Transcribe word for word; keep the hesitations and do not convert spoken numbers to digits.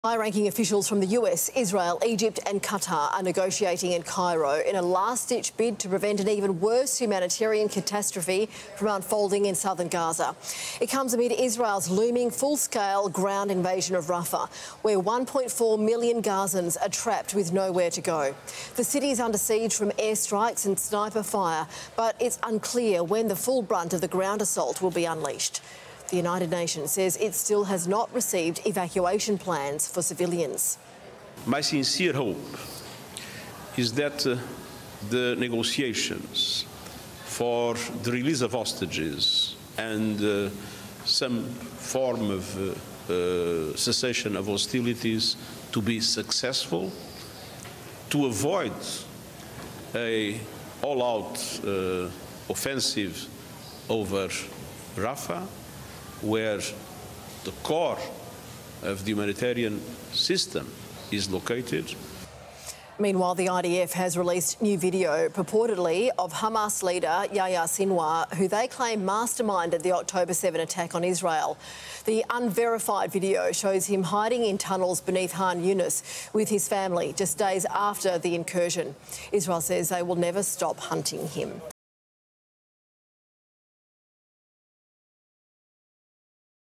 High-ranking officials from the U S, Israel, Egypt and Qatar are negotiating in Cairo in a last-ditch bid to prevent an even worse humanitarian catastrophe from unfolding in southern Gaza. It comes amid Israel's looming full-scale ground invasion of Rafah, where one point four million Gazans are trapped with nowhere to go. The city is under siege from airstrikes and sniper fire, but it's unclear when the full brunt of the ground assault will be unleashed. The United Nations says it still has not received evacuation plans for civilians. My sincere hope is that uh, the negotiations for the release of hostages and uh, some form of uh, uh, cessation of hostilities to be successful, to avoid a all-out uh, offensive over Rafah, where the core of the humanitarian system is located. Meanwhile, the I D F has released new video, purportedly, of Hamas leader Yahya Sinwar, who they claim masterminded the October seventh attack on Israel. The unverified video shows him hiding in tunnels beneath Khan Yunis with his family just days after the incursion. Israel says they will never stop hunting him.